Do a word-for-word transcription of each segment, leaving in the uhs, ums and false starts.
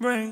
brain.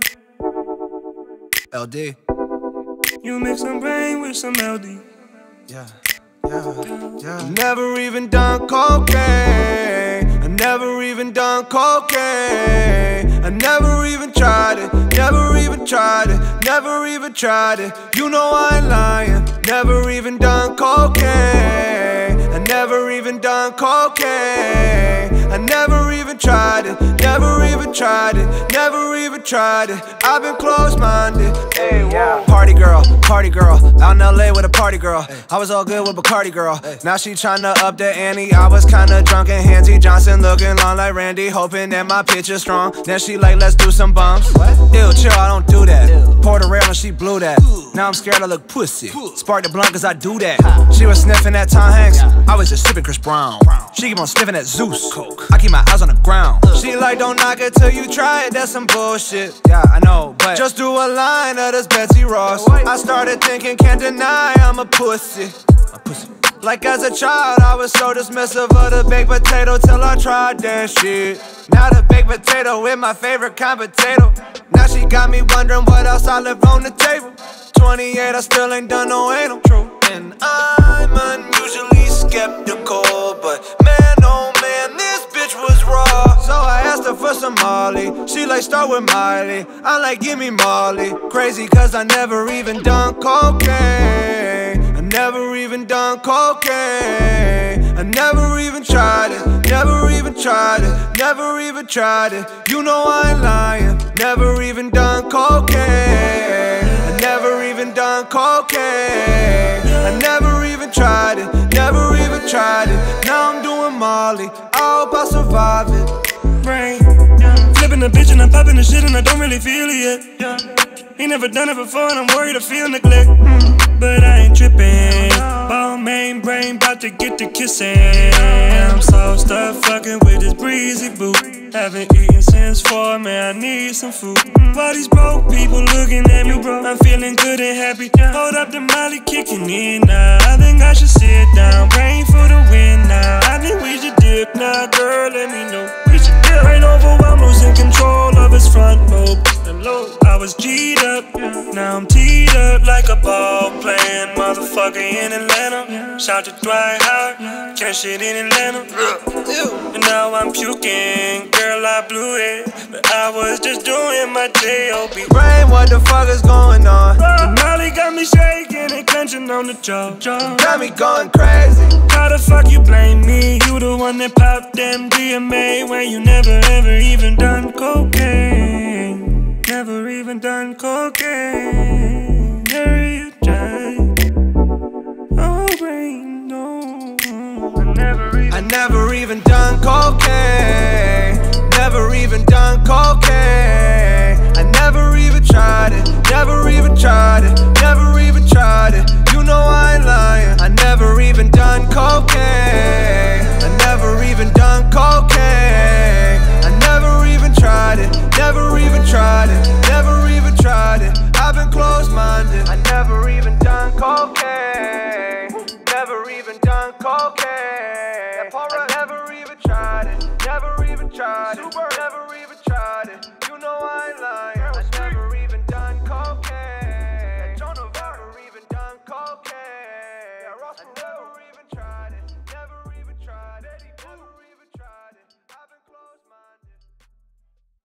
L D. You mix some brain with some L D. Yeah, yeah, yeah. Never even done cocaine. I never even done cocaine. I never even tried it. Never even tried it. Never even tried it. You know I ain't lying. Never even done cocaine. I never even done cocaine. I never even tried it. Never even tried it. Never even tried it. I've been close-minded. Hey, yeah. Party girl, party girl. Out in L A with a party girl. I was all good with Bacardi girl. Now she tryna up the ante. I was kinda drunk and Hansie Johnson looking long like Randy, hoping that my pitch is strong. Then she like, let's do some bumps. Ew, chill, I don't do that. Poured a rail and she blew that. Now I'm scared I look pussy. Spark the blunt cause I do that. She was sniffing at Tom Hanks. I was just sipping Chris Brown. She keep on sniffing at Zeus. I keep my eyes on the ground. She like, don't knock it till you try it. That's some bullshit. Yeah, I know, but just do a line of this Betsy Ross. I started thinking, can't deny I'm a pussy. A pussy. Like as a child, I was so dismissive of the baked potato till I tried that shit. Now the baked potato is my favorite kind of potato. Now she got me wondering what else I left on the table. twenty-eight, I still ain't done no anal. True. And I'm unusually skeptical, but man, oh man, this bitch was raw. So I asked her for some Molly. She like, start with Miley. I like, give me Molly. Crazy cause I never even done cocaine. I never even done cocaine. I never even tried it. Never even tried it. Never even tried it. You know I ain't lying. Never even done cocaine. I never even done cocaine. I never even tried it. Never even tried it. Now I'm doing Molly. I hope I survive it. Brain, yeah. Flipping a bitch and I'm popping the shit and I don't really feel it yet. Yeah. Ain't never done it before and I'm worried I feel neglect. Mm. But I ain't tripping. Ball main brain bout to get to kissing. I'm so stuck fucking with this breezy boo. Haven't eaten since four, man, I need some food. Why these broke people looking at me, bro? I'm feeling good and happy. Hold up, the Molly kicking in now. I think I should sit down, brain for the win now. I think we should dip now, girl, let me know. We should dip. Brain overwhelmed, losing control of his front lobe. I was G'd up, now I'm teed up like a ball playing motherfucker in Atlanta. Shout to Dwight Howard, catch shit in Atlanta. And now I'm puking, girl I blew it, but I was just doing my J O B. Brain, what the fuck is going on? The Molly got me shaking and clenching on the jaw. Got me going crazy. How the fuck you blame me? You the one that popped them D M A when you never ever even done cocaine. Never even done cocaine. Never even tried. Oh, brain, no. I never even, I never even done cocaine. Never even done cocaine. I never even tried it. Never even tried it. Never even tried it. You know I ain't lying. I never even done cocaine. I never even done cocaine. I never even tried it. Never even tried it. Never even tried it. I've been close-minded. I never even done cocaine. Never even done cocaine. I never even tried it. Never even tried it. Never even